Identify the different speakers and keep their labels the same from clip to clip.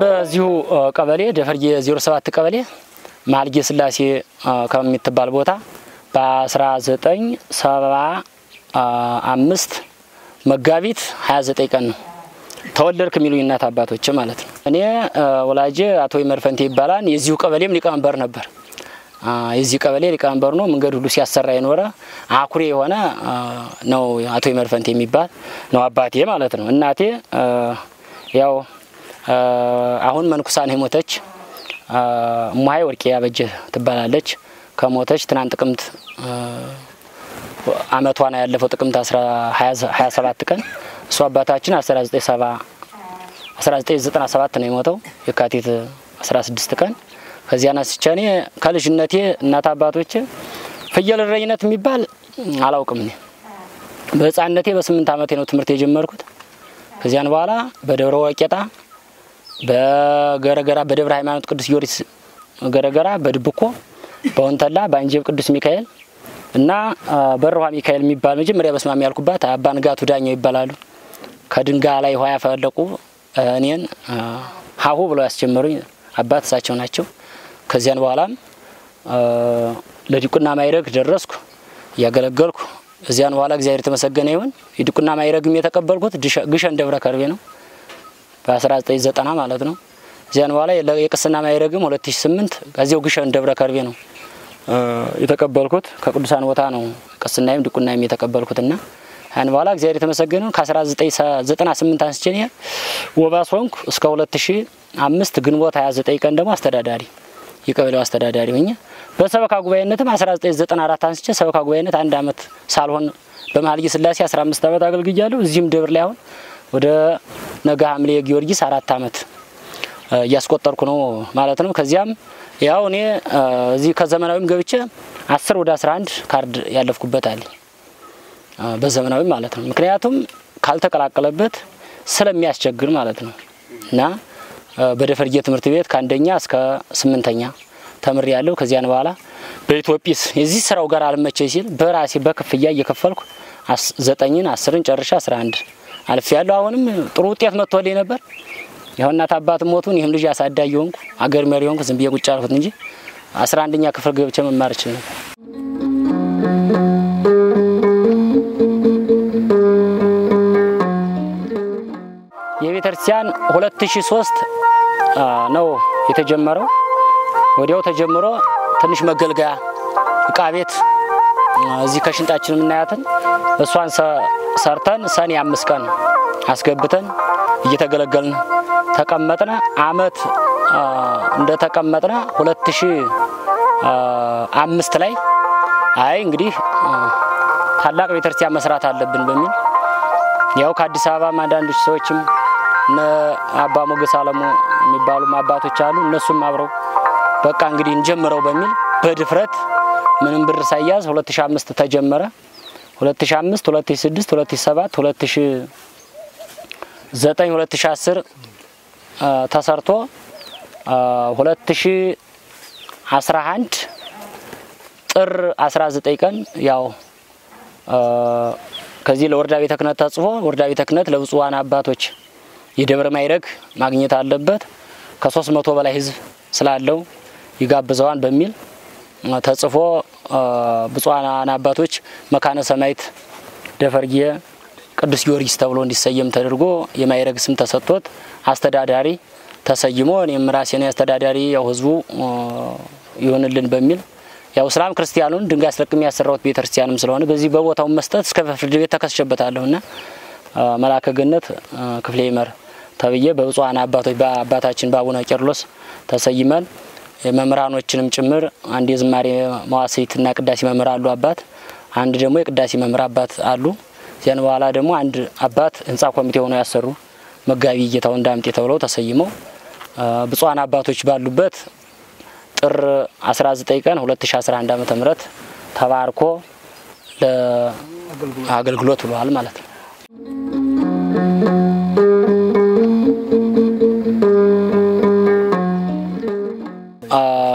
Speaker 1: በዚሁ ቀበሌ ደፈርጌ 07 ቀበሌ ማልጌ ስላሴ ከሚትባል ቦታ በ1975 መጋቢት 29 ቀን ነው ተወለድክ የሚሉኝ እናት አባቶች ማለት ነው። እኔ ወላጄ አቶ ይመርፈንቴ ይባላል። የዚሁ ቀበሌም ሊቀመንበር ነበር። የዚህ ቀበሌ ሊቀመንበር ነው። መንገድ ሁሉ ሲያሰራ የኖረ አኩሪ የሆነ ነው አቶ ይመርፈንቴ የሚባል ነው አባቴ ማለት ነው። እናቴ ያው አሁን መንኩሳን ሞተች። ሙሃይ ወርቄ ያበጀ ትባላለች። ከሞተች ትናንት ጥቅምት አመቷን ያለፈው ጥቅምት 27 ቀን እሱ አባታችን 1997 ነው የሞተው የካቲት 16 ቀን። ከዚያ ናስቻኔ ከልጅነቴ እናት አባቶቼ ፍየል እረኝነት የሚባል አላውቅም። እኔ በህፃንነቴ በ8 አመቴ ነው ትምህርት የጀመርኩት። ከዚያን በኋላ በደብረ ወቄጣ በገረገራ በደብረ ሃይማኖት ቅዱስ ጊዮርጊስ ገረገራ በድብኮ በወንተላ በአንጀብ ቅዱስ ሚካኤል እና በረሃ ሚካኤል የሚባል መጀመሪያ በስማሚ ያልኩባት አባ ንጋቱ ዳኛው ይባላሉ። ከድንጋ ላይ ሆያ ፈለቁ እኔን ሀሁ ብለው ያስጀመሩኝ አባት እሳቸው ናቸው። ከዚያን በኋላም ለዲቁና ማይረግ ደረስኩ ያገለገልኩ። እዚያን በኋላ እግዚአብሔር ተመሰገነ ይሁን የዲቁና ማይረግም የተቀበልኩት ግሸን ደብረ ከርቤ ነው በ1990 ማለት ነው። እዚያን በኋላ የቅስና ማይረግም 2008 ከዚያው ግሸን ደብረ ከርቤ ነው የተቀበልኩት። ከቅዱሳን ቦታ ነው ቅስናይም ዲቁናይም የተቀበልኩትና ያን በኋላ እግዚአብሔር የተመሰገነ ከ1998 አንስቼ ነው ወባሶንኩ እስከ 2005 ግንቦት 29 ቀን ደግሞ አስተዳዳሪ የቀበሌው አስተዳዳሪ ሆኜ በሰበካ ጉባኤነትም 1994 አንስቼ ሰበካ ጉባኤነት 1 አመት ሳልሆን በማልጌ ስላሴ 15 አመት አገልግያለሁ። እዚህም ደብር ላይ አሁን ወደ ነገ ሐምሌ ጊዮርጊስ 4 አመት ያስቆጠርኩ ነው ማለት ነው። ከዚያም ያው እኔ እዚህ ከዘመናዊም ገብቼ 10 ወደ 11 ካርድ ያለፍኩበት አለ በዘመናዊ ማለት ነው። ምክንያቱም ካልተቀላቀለበት ስለሚያስቸግር ማለት ነው። እና በደፈርጌ ትምህርት ቤት ከአንደኛ እስከ 8ኛ ተምር ያለው። ከዚያን በኋላ በኢትዮጲስ የዚህ ስራው ጋር አልመቸኝ ሲል በራሴ በክፍያ እየከፈልኩ 9ን 10ን ጨርሻ 11 አልፍ ያለው። አሁንም ጥሩ ውጤት መጥቶልኝ ነበር። ይሁን እናት አባት ሞቱን ይሄን ልጅ አሳዳጊ ሆንኩ አገር መሪ ሆንኩ። ዝም ብዬ ቁጭ አልኩት እንጂ 11ኛ ክፍል ገብቼ መማር እችል ነበር። የቤተክርስቲያን 2003 ነው የተጀመረው። ወዲያው ተጀምሮ ትንሽ መገልገያ ዕቃ ቤት እዚህ ከሽንጣችን ምናያትን እሷን ሰርተን ሰኔ 5 ቀን አስገብተን እየተገለገልን ተቀመጥና አመት እንደተቀመጥና 2005 ላይ አይ እንግዲህ ታላቅ ቤተክርስቲያን መስራት አለብን በሚል ያው ከአዲስ አበባ አንዳንዶች ሰዎችም አባ ሞገስ አለሙ የሚባሉ አባቶች አሉ። እነሱም አብረው በቃ እንግዲህ እንጀምረው በሚል በድፍረት ምንም ብር ሳይያዝ 2005 ተጀመረ። 2005 2006 2007 2009 2010 ተሰርቶ 2011 ጥር 19 ቀን ያው ከዚህ ለወረዳ ቤተ ክህነት ተጽፎ ወረዳ ቤተ ክህነት ለብፁዓን አባቶች የደብረ ማይረግ ማግኘት አለበት ከ300 በላይ ህዝብ ስላለው ይጋብዘዋን በሚል ተጽፎ ብፁዓን አባቶች መካነ ሰማይት ደፈርጌ ቅዱስ ጊዮርጊስ ተብሎ እንዲሰየም ተደርጎ የማይረግ ስም ተሰጥቶት አስተዳዳሪ ተሰይሞ እኔም ራሴን አስተዳዳሪ ያው ህዝቡ ይሆንልን በሚል ያው እስላም ክርስቲያኑን ድንጋይ አስለቅም ያሰራውት ቤተክርስቲያንም ስለሆነ በዚህ በቦታው መስጠት እስከ ፍርድ ቤት ተከስቸበታለሁና መላከ ገነት ክፍሌ ይመር ተብዬ በብፁዓን አባቶች በአባታችን በአቡነ ቄርሎስ ተሰይመን የመምህራኖችንም ጭምር አንድ የዝማሬ መዋሥዕትና ቅዳሴ መምህር አሉ አባት፣ አንድ ደግሞ የቅዳሴ መምህር አባት አሉ። ያን በኋላ ደግሞ አንድ አባት ህንጻ ኮሚቴ ሆነው ያሰሩ መጋቢ ጌታው እንዳምጤ ተብለው ተሰይመው ብፁዓን አባቶች ባሉበት ጥር 19 ቀን 2011 ዓ.ም ተባርኮ ለአገልግሎት ብሏል ማለት ነው።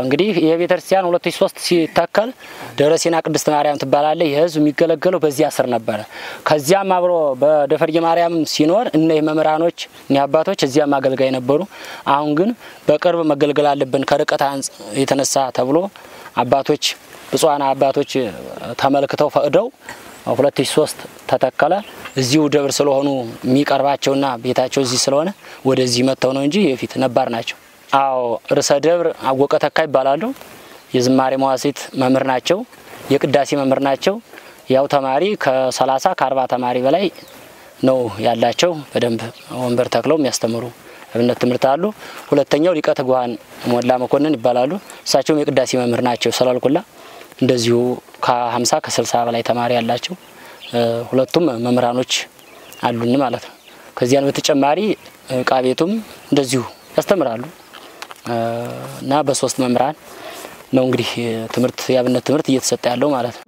Speaker 1: እንግዲህ የቤተክርስቲያን 2003 ሲተከል ደብረሲና ቅድስት ማርያም ትባላለች። የህዝብ የሚገለገለው በዚያ ስር ነበር። ከዚያም አብሮ በደፈርጌ ማርያም ሲኖር እነ መምህራኖች እነ አባቶች እዚያም አገልጋይ ነበሩ። አሁን ግን በቅርብ መገልገል አለብን ከርቀት የተነሳ ተብሎ አባቶች ብፁዓን አባቶች ተመልክተው ፈቅደው 2003 ተተከለ። እዚሁ ደብር ስለሆኑ የሚቀርባቸውና ቤታቸው እዚህ ስለሆነ ወደዚህ መተው ነው እንጂ የፊት ነባር ናቸው። አዎ ርዕሰ ደብር አወቀ ተካ ይባላሉ። የዝማሬ መዋሥዕት መምህር ናቸው። የቅዳሴ መምህር ናቸው። ያው ተማሪ ከ30 ከ40 ተማሪ በላይ ነው ያላቸው። በደንብ ወንበር ተክለው የሚያስተምሩ እብነት ትምህርት አሉ። ሁለተኛው ሊቀ ትጉሃን ሞላ መኮንን ይባላሉ። እሳቸውም የቅዳሴ መምህር ናቸው። ሰላልኩላ እንደዚሁ ከ50 ከ60 በላይ ተማሪ ያላቸው ሁለቱም መምህራኖች አሉን ማለት ነው። ከዚያን በተጨማሪ ዕቃ ቤቱም እንደዚሁ ያስተምራሉ እና በ3 መምህራን ነው እንግዲህ ትምህርት ያብነት ትምህርት እየተሰጠ ያለው ማለት ነው።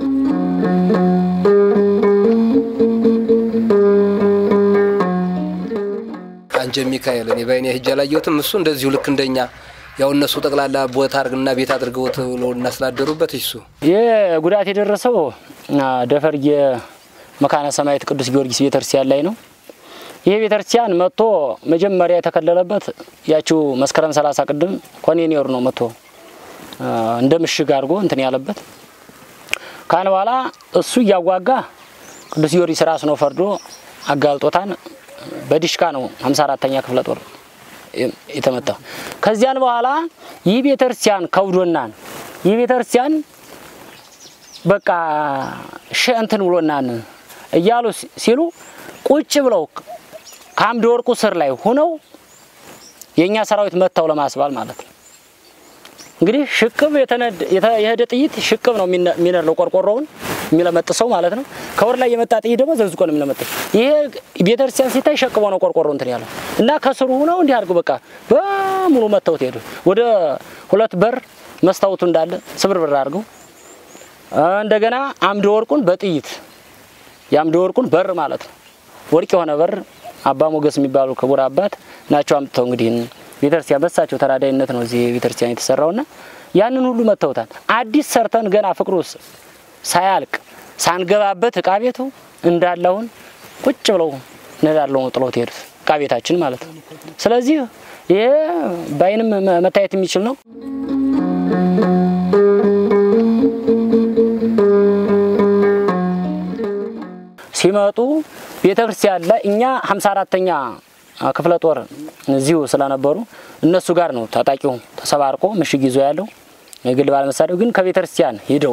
Speaker 2: አንጀ ሚካኤል እኔ በእኔ ሄጄ አላየሁትም። እሱ እንደዚሁ ልክ እንደኛ ያው እነሱ ጠቅላላ ቦታ አድርግና ቤት አድርገውት ለውና ስላደሩበት እሱ
Speaker 1: የጉዳት የደረሰው ደፈርጌ መካነ ሰማዕት ቅዱስ ጊዮርጊስ ቤተክርስቲያን ላይ ነው። ይሄ ቤተክርስቲያን መጥቶ መጀመሪያ የተከለለበት ያቺው መስከረም 30 ቅድም ኮኔኒየር ነው መጥቶ እንደምሽግ አድርጎ እንትን ያለበት ካን በኋላ እሱ ያጓጋ ቅዱስ ጊዮርጊስ ራስ ነው ፈርዶ አጋልጦታን በዲሽካ ነው 54ኛ ክፍለ ጦር የተመታው። ከዚያን በኋላ ይህ ቤተክርስቲያን ከውዶናን ይህ ቤተክርስቲያን በቃ ሸንተን ብሎናን እያሉ ሲሉ ቁጭ ብለው ካምድ ወርቁ ስር ላይ ሆነው የኛ ሰራዊት መታው ለማስባል ማለት ነው። እንግዲህ ሽቅብ የሄደ ጥይት ሽቅብ ነው የሚነርለው ቆርቆሮውን የሚለመጥሰው ማለት ነው። ከወር ላይ የመጣ ጥይት ደግሞ ዘዝቆ ነው የሚለመጥሰው። ይሄ ቤተክርስቲያን ሲታይ ሸቅቦ ነው ቆርቆሮ እንትን ያለው እና ከስሩ ሆነው እንዲህ አድርገው በቃ በሙሉ መታውት ሄዱ። ወደ 2 በር መስታወቱ እንዳለ ስብርብር አድርገው እንደገና አምደ ወርቁን በጥይት ያምደ ወርቁን በር ማለት ነው ወርቅ የሆነ በር አባ ሞገስ የሚባሉ ክቡር አባት ናቸው አምጥተው እንግዲህ ቤተክርስቲያን በሳቸው ተራዳይነት ነው እዚህ ቤተክርስቲያን የተሰራውና ያንን ሁሉ መተውታል። አዲስ ሰርተን ገና ፍቅሩስ ሳያልቅ ሳንገባበት ዕቃ ቤቱ እንዳለውን ቁጭ ብለው ነዳለው ጥለው ሄዱት ዕቃ ቤታችን ማለት ነው። ስለዚህ ይሄ ባይንም መታየት የሚችል ነው። ሲመጡ ቤተክርስቲያን ላይ እኛ 54ኛ ክፍለ ጦር እዚሁ ስለነበሩ እነሱ ጋር ነው ታጣቂው ተሰባርቆ ምሽግ ይዞ ያለው የግል ባለመሳሪያው ግን ከቤተክርስቲያን ሄደው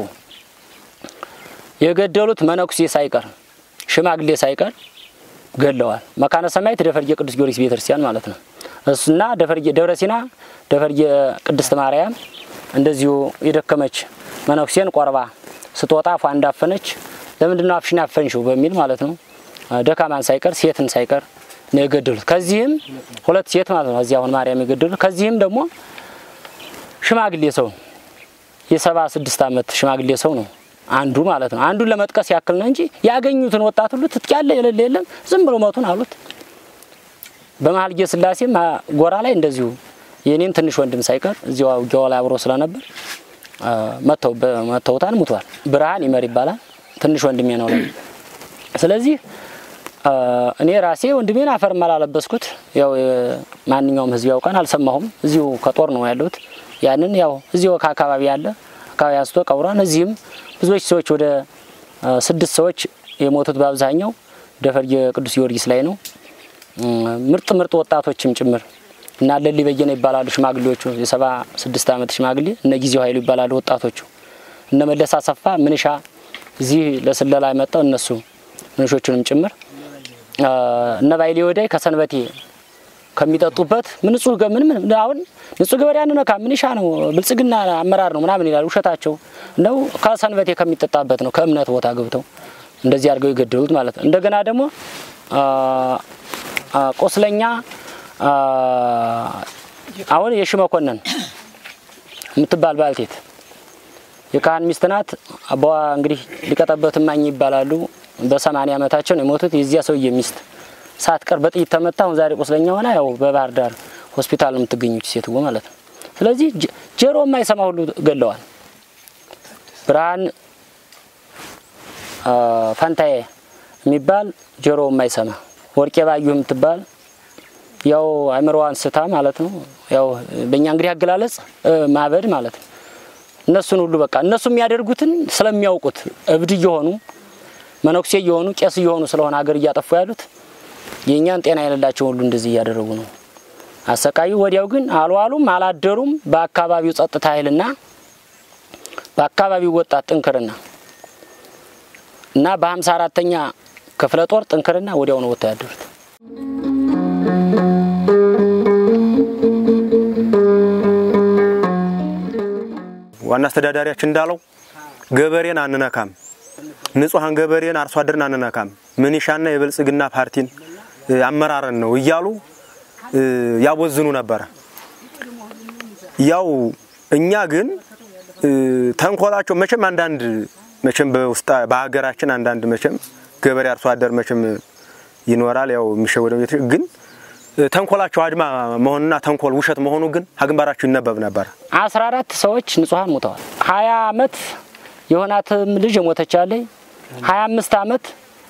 Speaker 1: የገደሉት መነኩሴ ሳይቀር ሽማግሌ ሳይቀር ገለዋል። መካነ ሰማዕት ደፈርጌ ቅዱስ ጊዮርጊስ ቤተክርስቲያን ማለት ነው። እሱና ደፈርጌ ደብረሲና ደፈርጌ ቅድስት ማርያም እንደዚሁ የደከመች መነኩሴን ቆርባ ስትወጣ ፏ እንዳፈነች ለምንድነው አፍሽን አፈንሽው በሚል ማለት ነው ደካማን ሳይቀር ሴትን ሳይቀር ነው የገደሉት። ከዚህም 2 ሴት ማለት ነው እዚያው ማርያም የገደሉት። ከዚህም ደግሞ ሽማግሌ ሰው የ76 ዓመት ሽማግሌ ሰው ነው አንዱ ማለት ነው። አንዱን ለመጥቀስ ያክል ነው እንጂ ያገኙትን ወጣት ሁሉ ትጥቂያለ የለም ዝም ብሎ መቱን አሉት። በመሐልየ ሥላሴ ጎራ ላይ እንደዚሁ የኔን ትንሽ ወንድም ሳይቀር እዚያው አውጊያው ላይ አብሮ ስለነበር መተውታን ሙቷል። ብርሃን ይመር ይባላል ትንሽ ወንድሜ ነው። ስለዚህ እኔ ራሴ ወንድሜን አፈር ማላለበስኩት ያው ማንኛውም ህዝብ ያውቃን አልሰማሁም። እዚሁ ከጦር ነው ያለሁት። ያንን ያው እዚሁ ከአካባቢ ያለ አካባቢ አስቶ ቀብሯን እዚህም ብዙዎች ሰዎች ወደ 6 ሰዎች የሞቱት በአብዛኛው ደፈርጌ ቅዱስ ጊዮርጊስ ላይ ነው። ምርጥ ወጣቶችም ጭምር እና ለሊ በየነ ይባላሉ ሽማግሌዎቹ የ76 ዓመት ሽማግሌ እነ ጊዜው ኃይሉ ይባላሉ ወጣቶቹ። እነ መለስ አሰፋ ምንሻ እዚህ ለስለላ መጣው እነሱ ምንሾቹንም ጭምር እነ ባይሌ ወዳይ ከሰንበቴ ከሚጠጡበት ንጹህ ምን አሁን ንጹህ ገበሬ ያነካ ምንሻ ነው ብልጽግና አመራር ነው ምናምን ይላል። ውሸታቸው ነው። ከሰንበቴ ከሚጠጣበት ነው ከእምነት ቦታ ገብተው እንደዚህ አድርገው ይገደሉት ማለት ነው። እንደገና ደግሞ ቆስለኛ አሁን የሽመኮነን የምትባል ባልቴት የካህን ሚስት ናት። አባዋ እንግዲህ ሊቀጠበት ማኝ ይባላሉ። በ80 ዓመታቸው ነው የሞቱት። የዚያ ሰውዬ ሚስት ሳትቀር በጥይት ተመታ። አሁን ዛሬ ቆስለኛ ሆና ያው በባህር ዳር ሆስፒታል የምትገኙት ሴትዎ ማለት ነው። ስለዚህ ጀሮ የማይሰማ ሁሉ ገለዋል። ብርሃን ፋንታዬ የሚባል ጀሮ የማይሰማ ወርቄ ባዩ የምትባል ያው አይምሮዋን ስታ ማለት ነው። ያው በእኛ እንግዲህ አገላለጽ ማበድ ማለት ነው። እነሱን ሁሉ በቃ እነሱ የሚያደርጉትን ስለሚያውቁት እብድ እየሆኑ መነኩሴ እየሆኑ ቄስ እየሆኑ ስለሆነ ሀገር እያጠፉ ያሉት የኛን ጤና የሌላቸው ሁሉ እንደዚህ እያደረጉ ነው አሰቃዩ። ወዲያው ግን አልዋሉም አላደሩም። በአካባቢው ጸጥታ ኃይልና በአካባቢው ወጣት ጥንክርና እና በ54ኛ ክፍለ ጦር ጥንክርና ወዲያው ነው ወጣ ያደሩት።
Speaker 3: ዋና አስተዳዳሪያችን እንዳለው ገበሬን አንነካም፣ ንጹሃን ገበሬን አርሶ አደርን አንነካም፣ ምንሻና የብልጽግና ፓርቲን አመራረን ነው እያሉ ያወዝኑ ነበር። ያው እኛ ግን ተንኮላቸው መቼም በውስጣ በሀገራችን አንዳንድ መቼም ገበሬ አርሶ አደር መቼም ይኖራል። ያው የሚሸወደው ግን ተንኮላቸው አድማ መሆንና ተንኮል ውሸት መሆኑ ግን አግንባራቸው ይነበብ ነበር።
Speaker 1: 14 ሰዎች ንጹሃን ሞተዋል። 20 አመት የሆናትም ልጅ ሞተቻለች። 25 አመት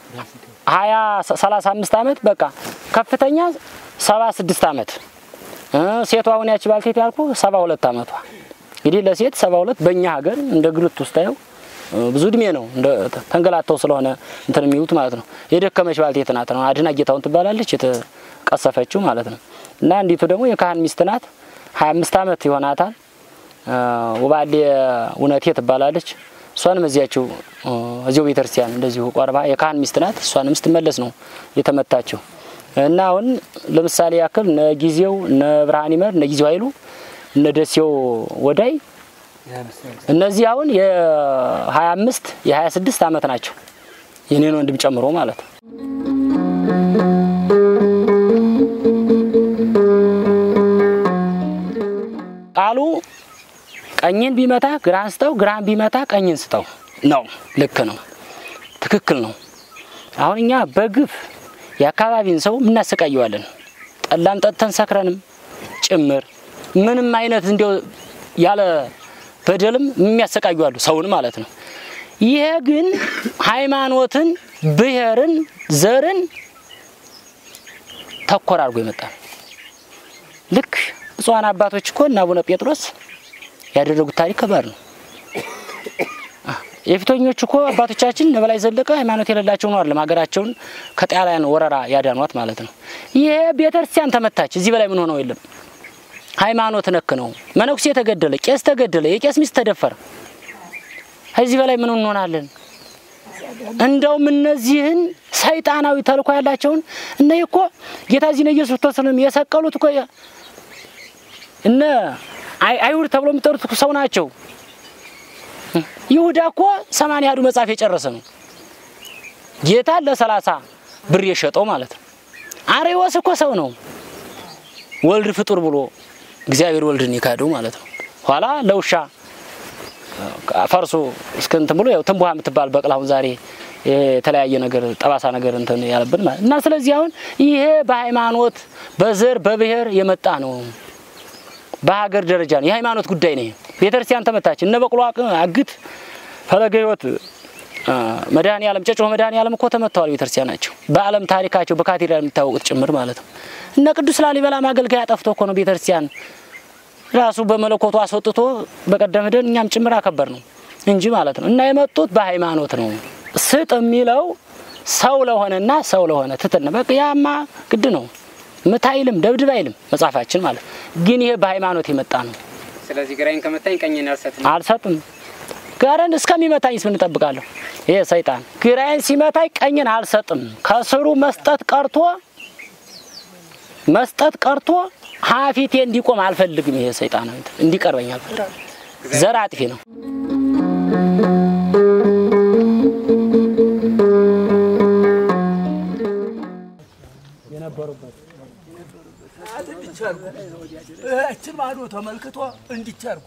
Speaker 1: 35 አመት በቃ ከፍተኛ 76 አመት ሴቷ አሁን ያቺ ባልቴት ያልኩ 72 አመቷ። እንግዲህ ለሴት 72 በእኛ ሀገር እንደ ግልት ውስጥ ያው ብዙ እድሜ ነው። እንደ ተንገላተው ስለሆነ እንትን የሚሉት ማለት ነው። የደከመች ባልቴት ናት ነው አድና ጌታውን ትባላለች የተቀሰፈችው ማለት ነው። እና እንዲቱ ደግሞ የካህን ሚስት ናት 25 አመት ይሆናታል። ወባሌ ውነቴ ትባላለች። እሷንም እዚያው ቤተክርስቲያን እንደዚሁ ቆርባ የካህን ሚስት ናት። እሷንም ስትመለስ ነው የተመታቸው። እና አሁን ለምሳሌ ያክል ነጊዜው ነብርሃን ይመር ነጊዜው አይሉ ነደሴው ወዳይ እነዚህ አሁን የ25 የ26 አመት ናቸው የኔን ወንድም ጨምሮ ማለት ነው። ቃሉ ቀኝን ቢመታ ግራን ስጠው ግራን ቢመታ ቀኝን ስጠው ነው። ልክ ነው፣ ትክክል ነው። አሁን እኛ በግፍ የአካባቢን ሰው እናሰቃየዋለን። ጠላም ጠጥተን ሰክረንም ጭምር ምንም አይነት እንደው ያለ በደልም የሚያሰቃዩ አሉ ሰውን ማለት ነው። ይሄ ግን ሃይማኖትን ብሔርን ዘርን ተኮር አድርጎ ይመጣል። ልክ ጾና አባቶች እኮ እና አቡነ ጴጥሮስ ያደረጉት ታሪክ ከባድ ነው። የፊተኞቹ እኮ አባቶቻችን ለበላይ ዘለቀ ሃይማኖት የሌላቸው ነው አይደለም ሀገራቸውን ከጣሊያን ወረራ ያዳኗት ማለት ነው። ይሄ ቤተክርስቲያን ተመታች። እዚህ በላይ ምን ሆነው የለም። ሃይማኖት ነክ ነው። መነኩሴ ተገደለ፣ ቄስ ተገደለ፣ የቄስ ሚስት ተደፈረ። እዚህ በላይ ምን እንሆናለን? እንደውም እነዚህን ሰይጣናዊ ተልኮ ያላቸውን እኮ ጌታ ዚነ ኢየሱስ ክርስቶስንም የሰቀሉት እኮ አይሁድ ተብሎ የሚጠሩት ሰው ናቸው። ይሁዳ እኮ 80 ያዱ መጻፍ የጨረሰ ነው። ጌታ ለ30 ብር የሸጠው ማለት ነው። አሬዎስ እኮ ሰው ነው። ወልድ ፍጡር ብሎ እግዚአብሔር ወልድን ይካደው ማለት ነው። ኋላ ለውሻ ፈርሶ እስከንት ብሎ ያው ተንቡሃ የምትባል በቅላውን ዛሬ የተለያየ ነገር ጠባሳ ነገር እንትን ያለብን ማለት እና ስለዚህ አሁን ይሄ በሃይማኖት በዘር በብሔር የመጣ ነው። በሀገር ደረጃ ነው የሃይማኖት ጉዳይ ነው። ቤተክርስቲያን ተመታች። እነ በቅሎ አግት ፈለገ ህይወት መድኃኔ ዓለም ጨጮ መድኃኔ ዓለም እኮ ተመተዋል። ቤተክርስቲያን ናቸው በዓለም ታሪካቸው በካቴድራል የሚታወቁት ጭምር ማለት ነው። እነ ቅዱስ ላሊበላ ማገልገያ ጠፍቶ እኮ ነው ቤተክርስቲያን ራሱ በመለኮቱ አስወጥቶ በቀደም ደን እኛም ጭምር አከበር ነው እንጂ ማለት ነው። እና የመጡት በሃይማኖት ነው። ስጥ የሚለው ሰው ለሆነና ሰው ለሆነ ትተነ በቃ ያማ ግድ ነው። መታይልም ደብድባይልም መጻፋችን ማለት ግን ይሄ በሃይማኖት የመጣ ነው።
Speaker 4: ስለዚህ ግራይን ከመታኝ ቀኝን
Speaker 1: አልሰጥም ጋራን እስከሚመታኝስ ምን ተጠብቃለሁ? ይሄ ሰይጣን ግራይን ሲመታኝ ቀኝን አልሰጥም። ከስሩ መስጠት ቀርቶ ሀፊቴ እንዲቆም አልፈልግም። ይሄ ሰይጣን እንዲቀርበኝ አልፈልግም። ዘር አጥፊ ነው። የነበሩበት
Speaker 5: እችን ማዶ ተመልክቶ እንዲቻርኩ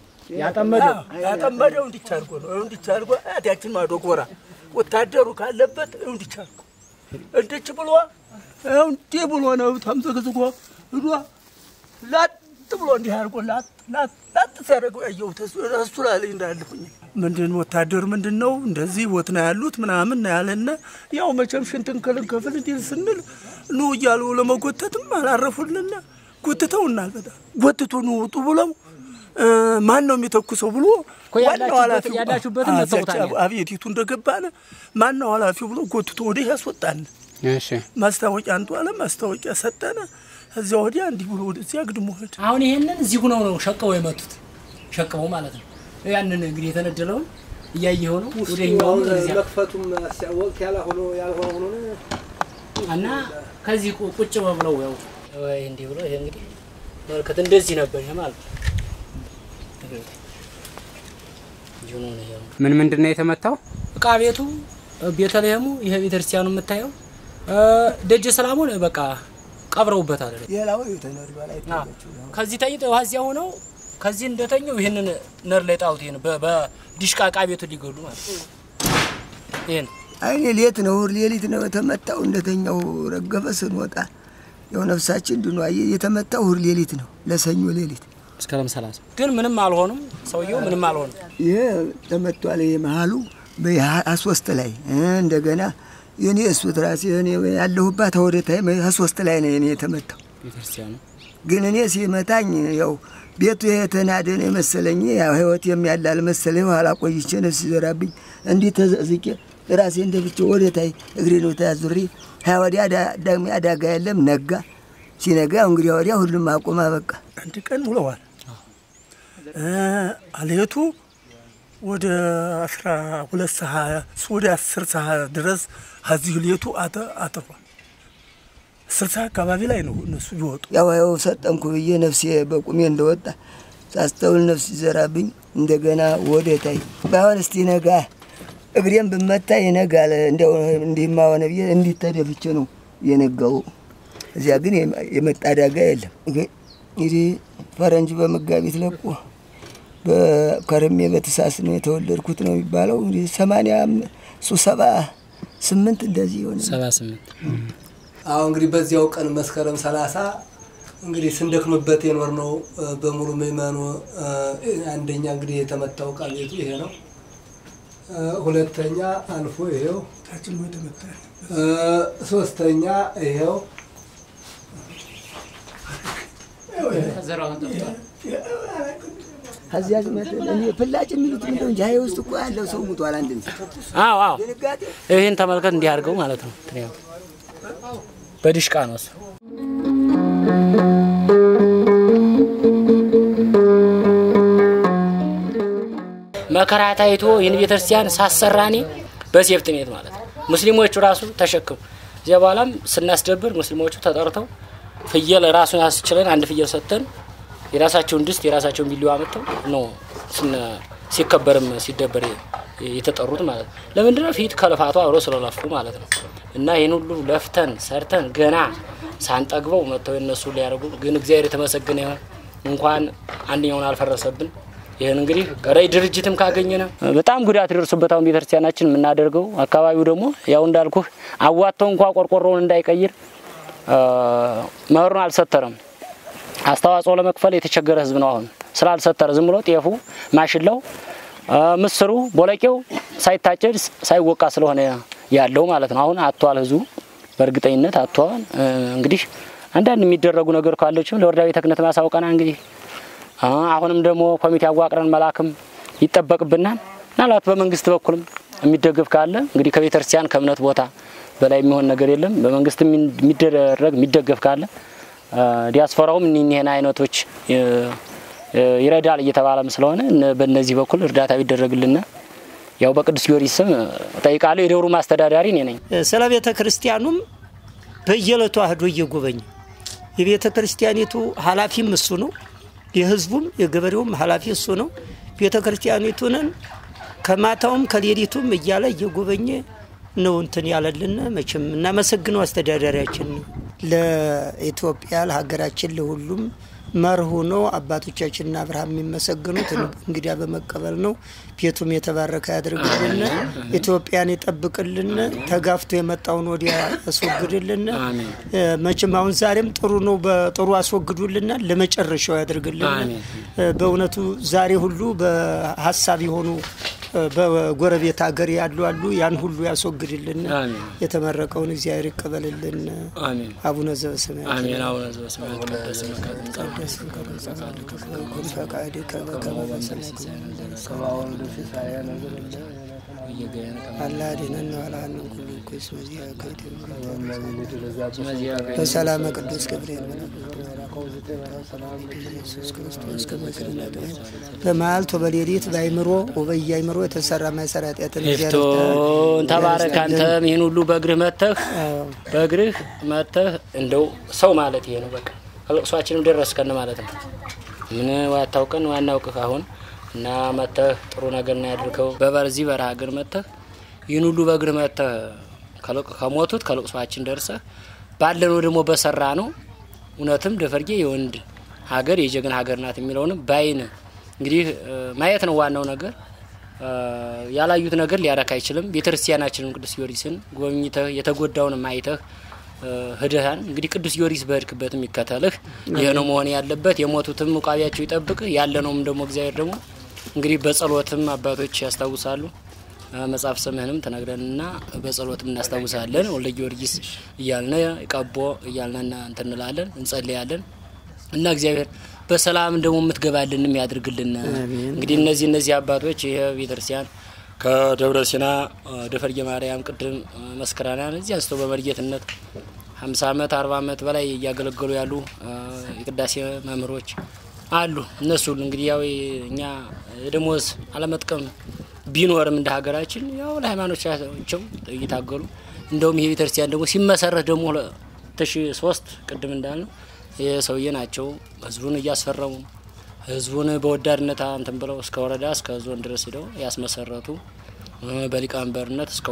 Speaker 1: ያጠመደው
Speaker 5: እንዲቻርኩ ነው። እንዲቻርኩ አታችን ማዶ ጎራ ወታደሩ ካለበት እንዲቻርኩ እንድች ብሎ እንዲ ብሎ ነው ተምዘግዝጎ ሄዶ ብሎ እንዲህ አድርጎ ላጥ ሲያደርገው ያየሁት እሱ ላይ እንዳልኩኝ ምንድን ወታደር ምንድነው እንደዚህ ወትና ያሉት ምናምን ያለና ያው መቼም ሽንትን ከፍል እንዲል ስንል ነው እያሉ ለመጎተትም አላረፉልና ጎትተውናል። በጣም ጎትቶ ነው ውጡ ብለው ማን ነው የሚተኩሰው ብሎ ዋናው ኃላፊ
Speaker 1: ያላችሁበት መተውታል
Speaker 5: አብየቲቱ እንደገባነ ማን ነው ኃላፊው ብሎ ጎትቶ ወደ ያስወጣን።
Speaker 1: እሺ
Speaker 5: ማስታወቂያ አንቱ አለ ማስታወቂያ ሰጠነ። እዚያ ወዲያ እንዲህ ብሎ ወደዚያ ግድሞ ሄደ።
Speaker 1: አሁን ይሄንን እዚህ ሆነው ነው ሸቀው የመቱት ሸቀው ማለት ነው። ያንን እንግዲህ የተነደለውን እያየው ነው ወደኛው
Speaker 2: መክፈቱም ሲያወቅ ያልሆነ
Speaker 1: እና ከዚህ ቁጭ ብለው ያው ወይ እንዲህ ብሎ ይሄ እንግዲህ መልከት እንደዚህ ነበር ማለት ነው።
Speaker 4: ምን ምንድነው የተመታው?
Speaker 1: ዕቃ ቤቱ ቤተልሔሙ ይሄ ቤተክርስቲያኑ የምታየው ደጀ ሰላሙ ነው። በቃ ቀብረውበታል።
Speaker 5: የላው የተነር ባላይ ተመቸው
Speaker 1: ከዚህ ተይተው እዚያ ሆነው ከዚህ እንደተኘው ይሄንን ነር ላይ ጣውት ይሄን በዲሽቃ ዕቃ ቤቱ ሊገሉ ማለት ነው። ይሄን
Speaker 6: አይኔ ሌት ነው ሌሊት ነው የተመታው። እንደተኛው ረገፈ ስንወጣ ያው ነፍሳችን ድኖ የተመታው ሌሊት ነው ለሰኞ ሌሊት
Speaker 1: መስከረም 30 ግን ምንም አልሆነም። ሰውየው ምንም አልሆነም።
Speaker 6: ይሄ ተመቷል። የመሃሉ በ23 ላይ እንደገና የኔ እሱ ትራስ የኔ ያለሁባት ወደታይ በ23 ላይ ነው የኔ የተመታው
Speaker 1: ቤተክርስቲያኑ።
Speaker 6: ግን እኔ ሲመታኝ ያው ቤቱ የተናደነ መሰለኝ ያው ህይወት የሚያላል መሰለኝ ኋላ ቆይቼ ነፍስ ዘራብኝ እንዴ ተዘዝቄ ራሴ እንደብቻ ወደታይ እግሬ ነው ተያዙሪ ወዲያ አዳጋ የለም ነጋ። ሲነጋ እንግዲህ ወዲያ ሁሉም አቆማ በቃ
Speaker 5: አንድ ቀን ውለዋል። አለቱ ወደ 12 ሰዓት ወደ 10 ሰዓት ድረስ እዚህ ሌቱ አጥሯል። 10 ሰዓት አካባቢ ላይ ነው እነሱ ይወጡ።
Speaker 6: ያው ሰጠንኩ ብዬ ነፍሴ በቁሜ እንደወጣ ሳስተውል ነፍስ ዘራብኝ እንደገና ወደታይ ባይሆን እስቲ ነጋ እግሬን በመታ ይነጋል እንደው እንዲማወነ ብዬ እንዲተደፍቼ ነው የነጋው። እዚያ ግን የመጣ ዳጋ የለም። እንግዲህ ፈረንጅ በመጋቢት ለቆ በከረሜ በተሳስ ነው የተወለድኩት ነው የሚባለው። እንግዲህ 78 እንደዚህ ሆነ
Speaker 1: 78
Speaker 2: አሁን እንግዲህ በዚያው ቀን መስከረም 30 እንግዲህ ስንደክምበት የኖር ነው በሙሉ ምእመኑ አንደኛ እንግዲህ የተመታው ቃል ቤቱ ይሄ ነው። ሁለተኛ አልፎ ይሄው
Speaker 5: ታችም ተመታ።
Speaker 2: ሶስተኛ ይሄው
Speaker 1: ዘራውን ተፍቷል።
Speaker 6: ከዚያ እኔ ፍላጭ የሚሉት እንደው እንጂ ሃይ ውስጥ እኮ ያለው ሰው ሙቷል። አንድ እንጂ
Speaker 1: አዎ ይሄን ተመልከት እንዲህ አድርገው ማለት ነው። ትሪያው በዲሽቃ ነው እሱ። መከራታይቶ ይህን ቤተክርስቲያን ሳሰራኒ በሴፍትኔት ማለት ነው። ሙስሊሞቹ ራሱ ተሸክሙ ዘባላም ስናስደብር ሙስሊሞቹ ተጠርተው ፍየል ራሱን ያስችለን አንድ ፍየል ሰተን የራሳቸውን ድስት የራሳቸውን ቢሊው አመጣው ነው ሲከበርም ሲደበር የተጠሩት ማለት ነው። ለምንድነው ፊት ከለፋቱ አብሮ ስለለፉ ማለት ነው። እና ይሄን ሁሉ ለፍተን ሰርተን ገና ሳንጠግበው መተው እነሱ ሊያርጉ ግን እግዚአብሔር የተመሰገነ ይሁን እንኳን አንደኛውን አልፈረሰብን። ይሄን እንግዲህ ቀራይ ድርጅትም ካገኘና በጣም ጉዳት ደርሶበታው ቤተክርስቲያናችን የምናደርገው አካባቢው ደግሞ ያው እንዳልኩ አዋጣው እንኳን ቆርቆሮውን እንዳይቀይር መህሩን አልሰተረም። አስተዋጽኦ ለመክፈል የተቸገረ ህዝብ ነው። አሁን ስላልሰተረ ዝም ብሎ ጤፉ ማሽላው ምስሩ ቦለቄው ሳይታጨድ ሳይወቃ ስለሆነ ያለው ማለት ነው። አሁን አጥቷል ህዝቡ በእርግጠኝነት አጥቷል። እንግዲህ አንዳንድ የሚደረጉ ነገር ካለችም ለወረዳ ቤተ ክህነት ማሳወቀና እንግዲህ አሁንም ደግሞ ኮሚቴ አዋቅረን መላክም ይጠበቅብናል። ምናልባት በመንግስት በኩልም የሚደገፍ ካለ እንግዲህ ከቤተክርስቲያን ከእምነት ቦታ በላይ የሚሆን ነገር የለም። በመንግስት የሚደገፍ ካለ ዲያስፖራውም እነኚህን አይነቶች ይረዳል እየተባለም ስለሆነ በእነዚህ በኩል እርዳታ ቢደረግልና ያው በቅዱስ ጊዮርጊስ ስም ጠይቃለሁ። የደብሩ ማስተዳዳሪ ነኝ።
Speaker 7: ስለ ቤተ ክርስቲያኑም በየለቱ አህዶ እየጎበኘ የቤተ ክርስቲያኒቱ ኃላፊም እሱ ነው። የህዝቡም የገበሬውም ኃላፊ እሱ ነው። ቤተ ክርስቲያኒቱን ከማታውም ከሌሊቱም እያለ እየጎበኘ ነው እንትን ያለልና መቼም እናመሰግነው አስተዳዳሪያችን ነው። ለኢትዮጵያ ለሀገራችን ለሁሉም መርሁ ነው። አባቶቻችንና አብርሃም የሚመሰገኑት እንግዲያ በመቀበል ነው። ቤቱም የተባረከ ያድርግልን፣ ኢትዮጵያን ይጠብቅልን፣ ተጋፍቶ የመጣውን ወዲያ ያስወግድልን። መቼም አሁን ዛሬም ጥሩ ነው፣ በጥሩ አስወግዱልና ለመጨረሻው ያድርግልን። በእውነቱ ዛሬ ሁሉ በሐሳብ የሆኑ በጎረቤት ሀገር ያሉ ያን ሁሉ ያስወግድልን። የተመረቀውን እግዚአብሔር ይቀበልልን። አሜን። አቡነ ዘበሰማያት አሜን። አቡነ ዘበሰማያት ቅዱስ ፈቃድከ በከመ በሰማይ አላህ ዲነን ወላን ኩሉ ኩስ ወዚያ ከደም በሰላም ቅዱስ ገብርኤል ኢየሱስ ክርስቶስ ከመከረናት በመዓልት ወበሌሊት ባይምሮ ወበያይምሮ የተሰራ ማይሰራት ያተነጀረ
Speaker 1: ተባረክ። አንተም ይሄን ሁሉ በእግርህ መተህ እንደው ሰው ማለት ይሄ ነው። በቃ አልቅሷችንም ደረስከን ማለት ነው። ምን ዋታውቀን ዋናውቅህ አሁን እና መተህ ጥሩ ነገር ነው ያድርከው። በበርዚ በረሃ ሀገር መተህ ይሄን ሁሉ በእግር መተህ ከሞቱት ከልቅሷችን ደርሰህ ባለነው ደግሞ በሰራ ነው። እውነትም ደፈርጌ የወንድ ሀገር የጀግና ሀገር ናት የሚለውንም ባይን እንግዲህ ማየት ነው ዋናው ነገር። ያላዩት ነገር ሊያረካ አይችልም። ቤተክርስቲያናችንን ቅዱስ ጊዮርጊስን ጎብኝተህ የተጎዳውን ማይተህ ህደሃን እንግዲህ ቅዱስ ጊዮርጊስ በርክበትም ይከተልህ። ይሄ ነው መሆን ያለበት። የሞቱትም ቃቢያቸው ይጠብቅ፣ ያለነውም ደግሞ እግዚአብሔር ደግሞ እንግዲህ በጸሎትም አባቶች ያስታውሳሉ። መጽሐፍ ስምህንም ተነግረንና በጸሎትም እናስታውሳለን። ወልደ ጊዮርጊስ እያልን ቀቦ እያልን እንተንላለን እንጸልያለን እና እግዚአብሔር በሰላም ደግሞ የምትገባልንም ያድርግልን። እንግዲህ እነዚህ አባቶች ይሄ ቤተክርስቲያን ከደብረ ሲና ደፈርጌ ማርያም ቅድም መስከራናን እዚህ አንስቶ በመርጌትነት 50 አመት 40 አመት በላይ ያገለገሉ ያሉ የቅዳሴ መምህሮች አሉ። እነሱ እንግዲህ ያው እኛ ደሞዝ አለመጥቀም ቢኖርም እንደ ሀገራችን ያው ለሃይማኖታቸው እየታገሉ እንደውም ይሄ ቤተክርስቲያን ደግሞ ሲመሰረት ደግሞ 2003 ቅድም እንዳልነው የሰውዬ ናቸው ህዝቡን እያስፈረሙ ህዝቡን በወዳድነት አንተም ብለው እስከ ወረዳ እስከ ዞን ድረስ ሄደው ያስመሰረቱ በሊቀመንበርነት እስከ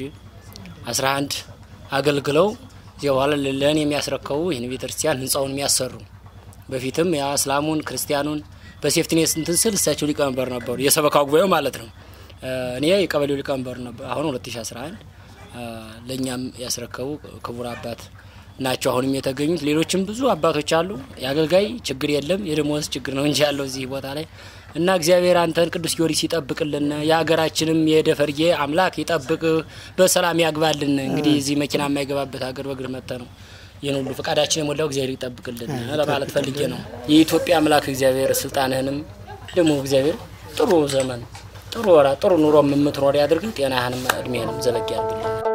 Speaker 1: 2011 አገልግለው የዋለ ለኔ የሚያስረከው ይሄን ቤተክርስቲያን ህንጻውን የሚያሰሩ በፊትም ያ እስላሙን ክርስቲያኑን በሴፍቲኔስ እንትን ስል እሳቸው ሊቀመንበር ነበሩ፣ የሰበካ ጉባኤው ማለት ነው። እኔ የቀበሌው ሊቀመንበር ነበር። አሁን 2011 ለኛም ያስረከቡ ክቡር አባት ናቸው አሁንም የተገኙት። ሌሎችም ብዙ አባቶች አሉ። ያገልጋይ ችግር የለም፣ የደሞዝ ችግር ነው እንጂ ያለው እዚህ ቦታ ላይ እና እግዚአብሔር አንተን ቅዱስ ጊዮርጊስ ይጠብቅልን፣ የሀገራችንም የደፈርጌ አምላክ ይጠብቅ፣ በሰላም ያግባልን። እንግዲህ እዚህ መኪና የማይገባበት ሀገር በእግር መጣ ነው። ይሄን ሁሉ ፈቃዳችን የሞላው እግዚአብሔር ይጠብቅልን ለማለት ፈልጌ ነው። የኢትዮጵያ አምላክ እግዚአብሔር ስልጣንህንም ደግሞ እግዚአብሔር ጥሩ ዘመን ጥሩ ወራ ጥሩ ኑሮ የምትኖር ያድርግ፣ ጤናህንም እድሜህንም ዘለቅ ያድርግልን።